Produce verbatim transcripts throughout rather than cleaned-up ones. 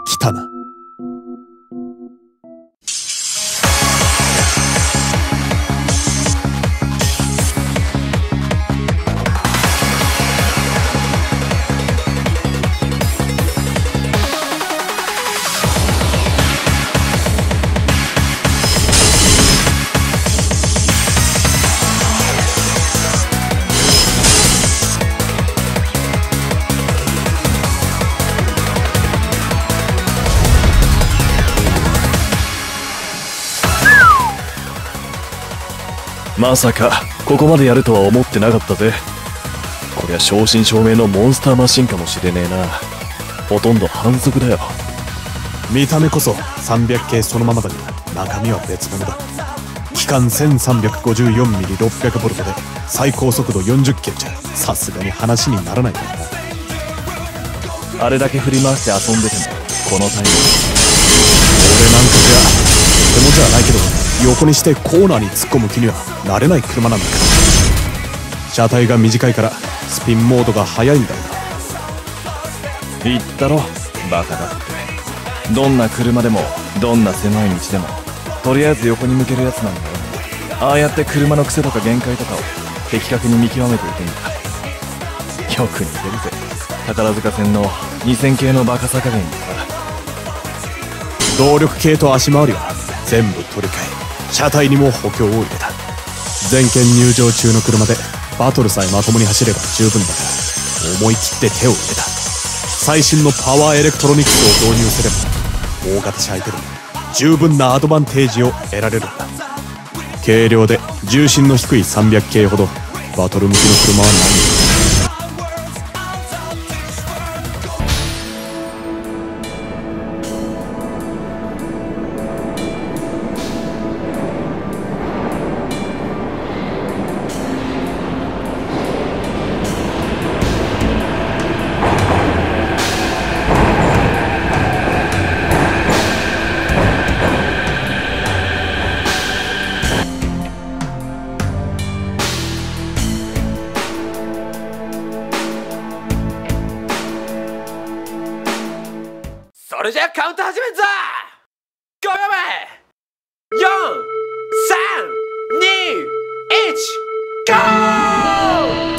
来たな。 まさかここまでやるとは思ってなかったぜ。こりゃ正真正銘のモンスターマシンかもしれねえな。ほとんど反則だよ。 見た目こそさんびゃく系そのままだが中身は別物だ。機関 せんさんびゃくごじゅうよんミリろっぴゃくボルトで最高速度よんじゅっキロじゃさすがに話にならないからな。 あれだけ振り回して遊んでてもこのタイミング。 俺なんかじゃとてもじゃないけど横にしてコーナーに突っ込む気にはなれない車なんだから。車体が短いからスピンモードが速いんだよ。 言ったろバカだって。どんな車でもどんな狭い道でもとりあえず横に向けるやつなんだよ。ああやって車の癖とか限界とかを的確に見極めていくんだ。よく似てるぜ宝塚線のにせん系のバカさ加減にさ。 動力系と足回りは全部取り替え車体にも補強を入れた。全県入場中の車でバトルさえまともに走れば十分だから思い切って手を入れた。最新のパワーエレクトロニクスを導入すれば大型車相手でも十分なアドバンテージを得られるんだ。軽量で重心の低いさんびゃく系ほどバトル向きの車はない。 それじゃあカウント始めるぞ。ごびょうめ。よん、さん、に、いち、ゴー。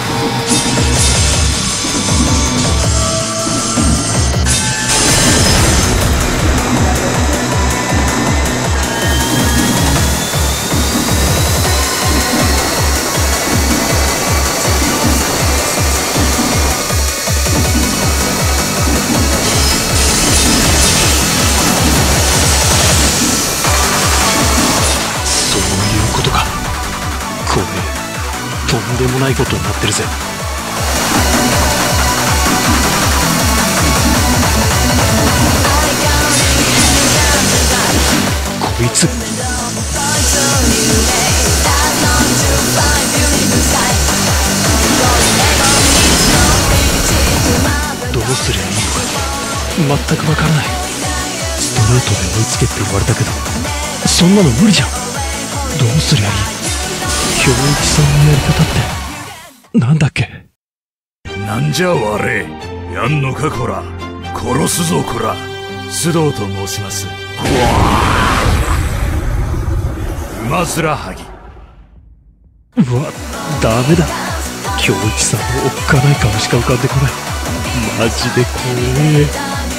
とんでもないことになってるぜ。こいつどうすりゃいいのか全くわからない。ストレートで追いつけって言われたけどそんなの無理じゃん。どうすりゃいい。京一さんのやり方ってなんだっけ。 なんじゃ我やんのかこら。殺すぞこら。須藤と申します。馬面はぎ。 うわダメだ。京一さんのおっかない顔しか浮かんでこない。マジで怖え。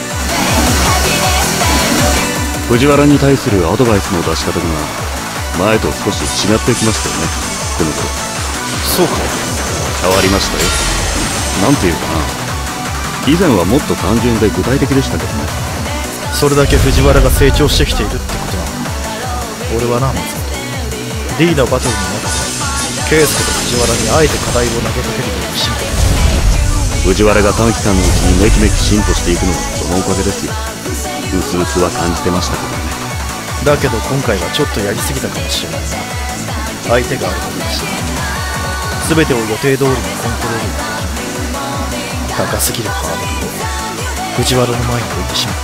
藤原に対するアドバイスの出し方が前と少し違ってきましたよね。この頃そうか変わりましたよ。なんていうかな、以前はもっと単純で具体的でしたけどね。 それだけ藤原が成長してきているってことなの。俺はな、松本 D のバトルの中で圭介と藤原にあえて課題を投げかけるように進歩。 藤原が短期間のうちにめきめき進歩していくのはそのおかげですよ。うすうすは感じてましたけどね。 だけど今回はちょっとやりすぎたかもしれないな。相手があることだし全てを予定通りにコントロールできない。高すぎるハードルを藤原の前に置いてしまった。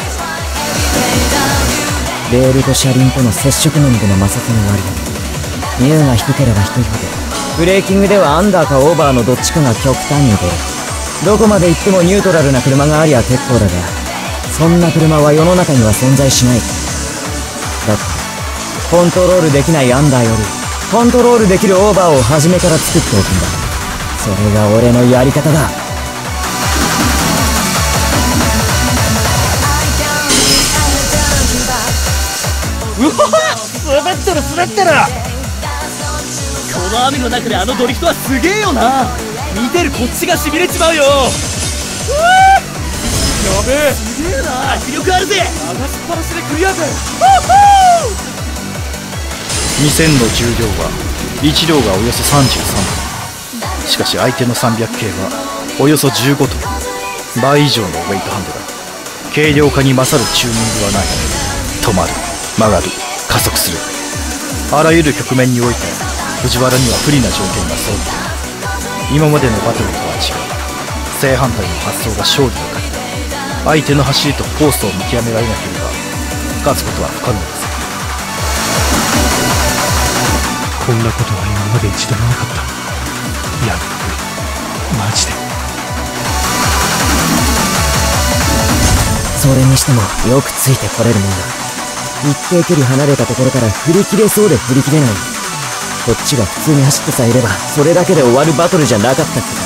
レールと車輪との接触面での摩擦がありミューが低ければ低いほどブレーキングではアンダーかオーバーのどっちかが極端に出る。どこまで行ってもニュートラルな車がありゃ結構だがそんな車は世の中には存在しない。だってコントロールできないアンダーよりコントロールできるオーバーを初めから作っておくんだ。それが俺のやり方だ。 うわ滑ってる滑ってる。この雨の中であのドリフトはすげえよな。見てるこっちがしびれちまうよ。うわやべえすげえな。迫力あるぜ。流しっぱなしでクリアぜ。 にせんの重量はいち両がおよそさんじゅうさんトン。しかし相手のさんびゃく系はおよそじゅうごトン。倍以上のウェイトハンドだ。軽量化に勝るチューニングはない。止まる、曲がる、加速する、あらゆる局面において藤原には不利な条件が揃っている。今までのバトルとは違う正反対の発想が勝利の鍵だ。相手の走りとコースを見極められなければ勝つことは不可能です。 こんなことは今まで一度もなかった。いやマジで。 それにしてもよくついてこれるもんだ。一定距離離れたところから振り切れそうで振り切れない。こっちが普通に走ってさえいればそれだけで終わるバトルじゃなかったってか。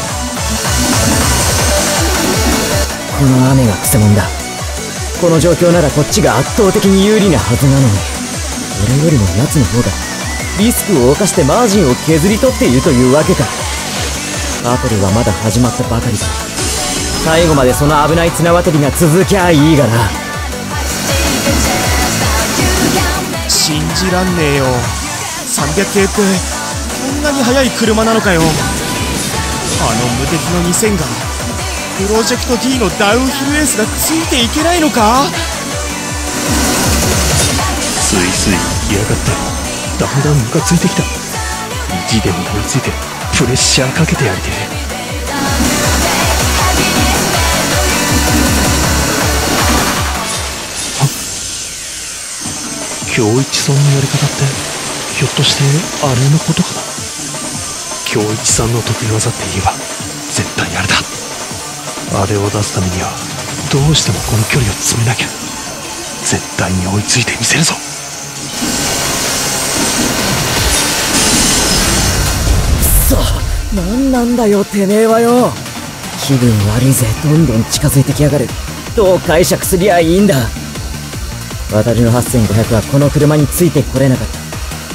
この雨がくせ者だ。この状況ならこっちが圧倒的に有利なはずなのに、俺よりも奴の方がリスクを冒してマージンを削り取っているというわけか。バトルはまだ始まったばかりだ。最後までその危ない綱渡りが続きゃいいがな。 信じらんねえよ。さんびゃく系ってこんなに速い車なのかよ。あの無敵のにせんがプロジェクト D のダウンヒルエースがついていけないのか。 スイスイ来やがって。だんだんムカついてきた。意地でも追いついてプレッシャーかけてやりてえ。京一さんのやり方ってひょっとしてあれのことかな。京一さんの得意技って言えば絶対あれだ。あれを出すためにはどうしてもこの距離を詰めなきゃ。絶対に追いついてみせるぞ。 くそ、なんなんだよてめえはよ。気分悪いぜ。どんどん近づいてきやがる。どう解釈すりゃいいんだ。私のはっせんごひゃくはこの車についてこれなかった。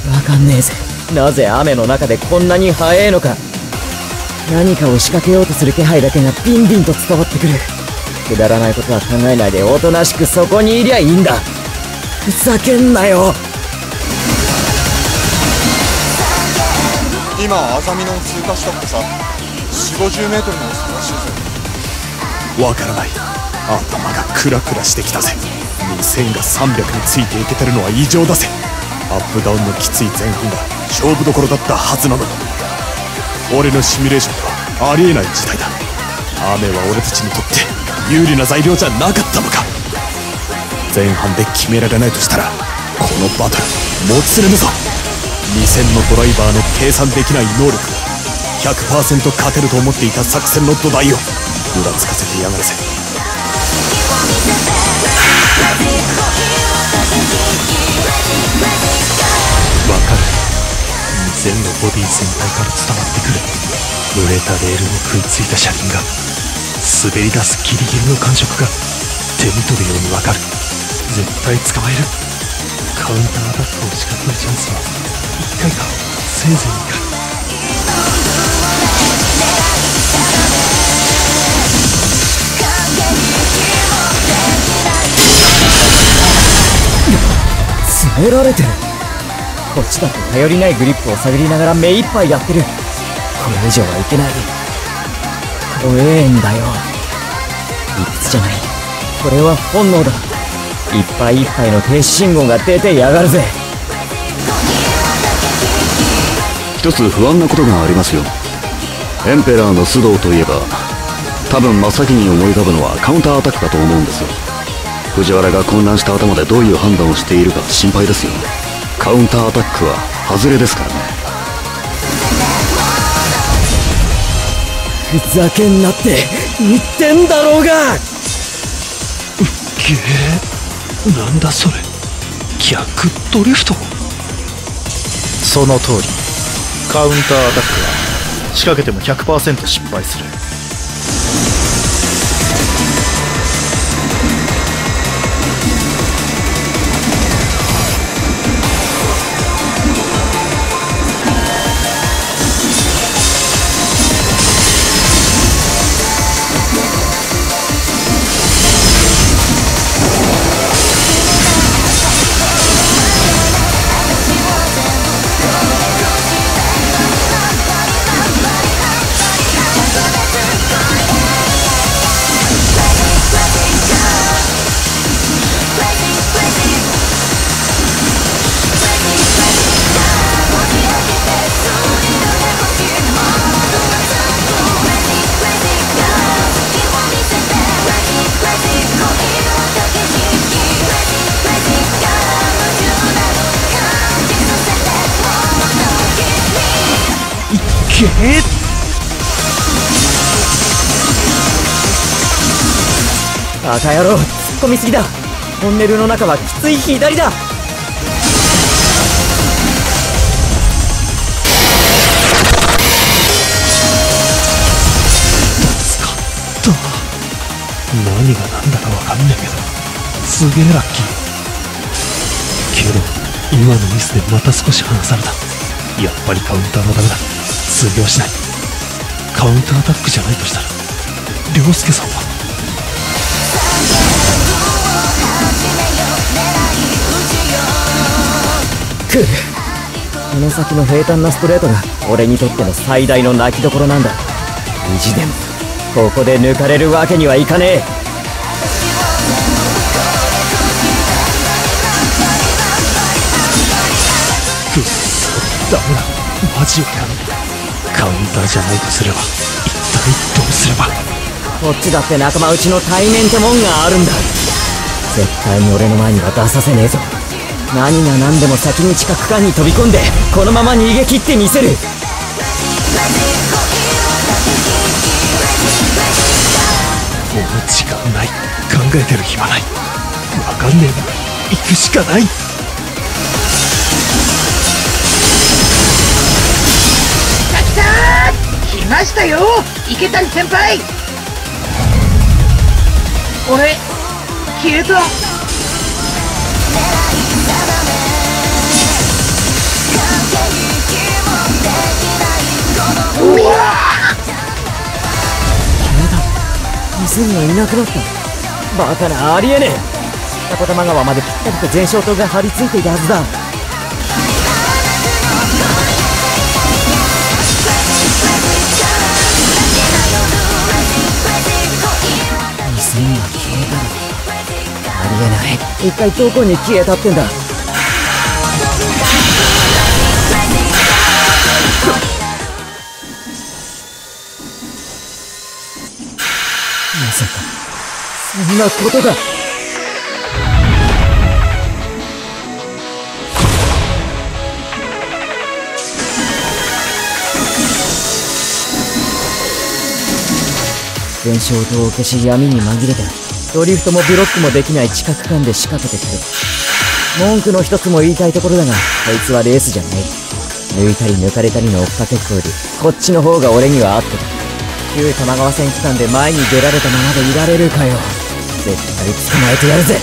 わかんねえぜ。なぜ雨の中でこんなに速えのか。何かを仕掛けようとする気配だけがビンビンと伝わってくる。くだらないことは考えないでおとなしくそこにいりゃいいんだ。ふざけんなよ。 今あざみの通過したってさ、よんじゅうごじゅうメートルの差らしいぜ。 わからない。頭がクラクラしてきたぜ。にせんがさんびゃくについていけてるのは異常だぜ。アップダウンのきつい前半が勝負どころだったはずなのに、俺のシミュレーションではありえない事態だ。雨は俺たちにとって有利な材料じゃなかったのか。前半で決められないとしたらこのバトルもつれぬぞ。にせんのドライバーの計算できない能力が ひゃくパーセント 勝てると思っていた作戦の土台をぐらつかせてやがるぜ。 わかる。にせんのボディ全体から伝わってくる。濡れたレールに食いついた車輪が滑り出すギリギリの感触が手に取るようにわかる。絶対捕まえる。カウンターアタックを仕掛けるチャンスはいっかいか、せいぜいにかい。 詰められてる。こっちだって頼りないグリップを探りながら目いっぱいやってる。これ以上はいけない。怖えんだよ。理屈じゃない。これは本能だ。いっぱいいっぱいの停止信号が出てやがるぜ。 一つ不安なことがありますよ。エンペラーの須藤といえば多分真っ先に思い浮かぶのはカウンターアタックかと思うんですよ。藤原が混乱した頭でどういう判断をしているか心配ですよ。カウンターアタックは外れですからね。 ふざけんなって言ってんだろうが。 げえ、なんだそれ、逆ドリフト。 その通り、カウンターアタックは仕掛けても ひゃくパーセント 失敗する。 げえ、 バカ野郎、突っ込みすぎだ。トンネルの中はきつい左だ。 助かった。何が何だかわかんねえけどすげえラッキー。けど今のミスでまた少し離された。やっぱりカウンターはダメだ。通用しない。カウンターアタックじゃないとしたら涼介さんは。 くっ、この先の平坦なストレートが俺にとっての最大の泣きどころなんだ。意地でもここで抜かれるわけにはいかねえ。 くっそ、ダメだ、マジわかんねえ。カウンターじゃないとすれば一体どうすれば。 こっちだって仲間内の対面ってもんがあるんだ。絶対に俺の前には出させねえぞ。何が何でも先に地下区間に飛び込んでこのまま逃げ切ってみせる。 もう時間ない。考えてる暇ない。わかんねえな、行くしかない。 来ましたよ、池谷先輩。俺消えた。うわ店にはいなくなった。バカな、ありえねえ。二子玉川までぴったりと前哨灯が張り付いていたはずだ。店には消えただ。ありえない。一体どこに消えたってんだ。まさかそんなことが。前哨灯を消し闇に紛れてドリフトもブロックもできない地下区間で仕掛けてくる。文句の一つも言いたいところだが、こいつはレースじゃない。抜いたり抜かれたりの追っかけっこよりこっちの方が俺には合ってた。旧多摩川線区間で前に出られたままでいられるかよ。絶対捕まえてやるぜ。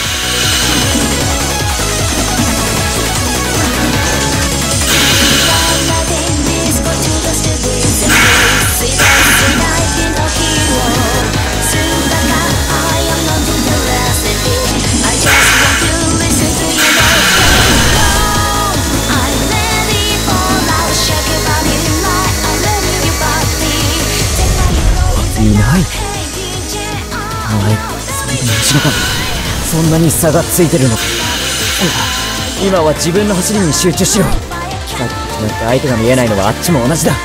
いない。お前、それとも後ろか。そんなに差がついてるのか。今は自分の走りに集中しろ。さっきと違って相手が見えないのはあっちも同じだ。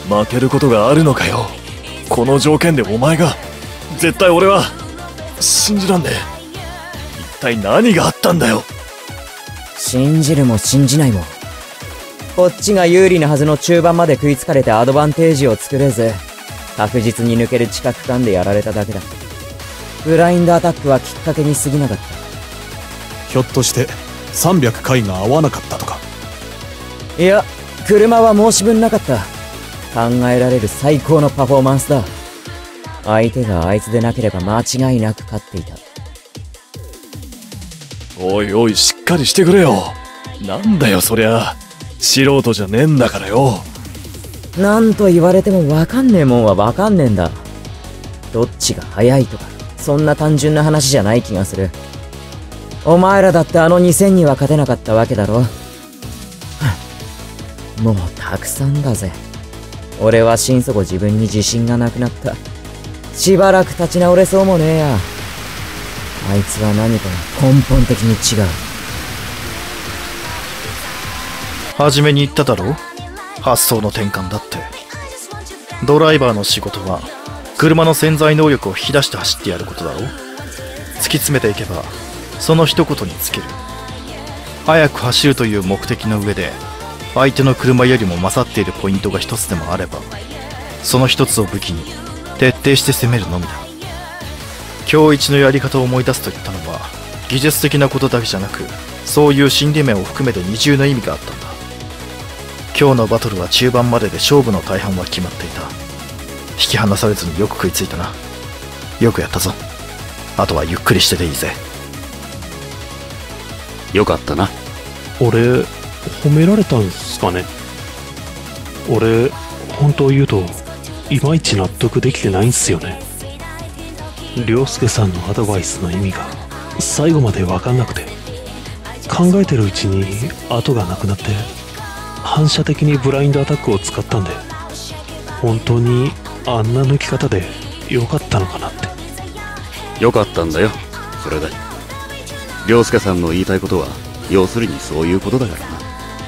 負けることがあるのかよ。この条件でお前が。絶対俺は信じらんねえ。一体何があったんだよ。 信じるも信じないも、こっちが有利なはずの中盤まで食いつかれてアドバンテージを作れず、確実に抜ける知覚感でやられただけだ。ブラインドアタックはきっかけに過ぎなかった。 ひょっとしてさんびゃく回が合わなかったとか。 いや、車は申し分なかった。考えられる最高のパフォーマンスだ。相手があいつでなければ間違いなく勝っていた。 おいおい、しっかりしてくれよ。なんだよそりゃ、素人じゃねえんだからよ。 なんと言われてもわかんねえもんはわかんねえんだ。どっちが速いとかそんな単純な話じゃない気がする。お前らだってあのにせんには勝てなかったわけだろ。もうたくさんだぜ。俺は心底自分に自信がなくなった。しばらく立ち直れそうもねえや。あいつは何かが根本的に違う。 初めに言っただろ、発想の転換だって。ドライバーの仕事は車の潜在能力を引き出して走ってやることだろ。突き詰めていけばその一言に尽きる。速く走るという目的の上で相手の車よりも勝っているポイントが一つでもあれば、その一つを武器に徹底して攻めるのみだ。今日一のやり方を思い出すと言ったのは技術的なことだけじゃなく、そういう心理面を含めて二重の意味があったんだ。今日のバトルは中盤までで勝負の大半は決まっていた。引き離されずによく食いついたな。よくやったぞ。あとはゆっくりしてていいぜ。 よかったな。 俺褒められたんすかね。俺本当言うといまいち納得できてないんすよね。涼介さんのアドバイスの意味が最後まで分かんなくて、考えてるうちに後がなくなって反射的にブラインドアタックを使ったんで、本当にあんな抜き方でよかったのかなって。 よかったんだよ、それで。涼介さんの言いたいことは要するにそういうことだからな。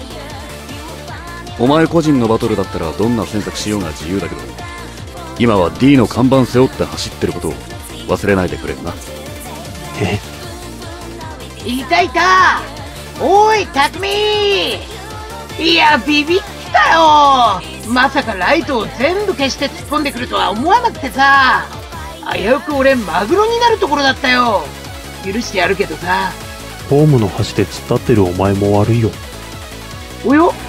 お前個人のバトルだったらどんな選択しようが自由だけど、今は D の看板背負って走ってることを忘れないでくれんな。 え？ いたいた。おい匠、いやビビったよ。まさかライトを全部消して突っ込んでくるとは思わなくてさ、危うく俺マグロになるところだったよ。許してやるけどさ。 ホームの端で突っ立ってるお前も悪いよ。 およ、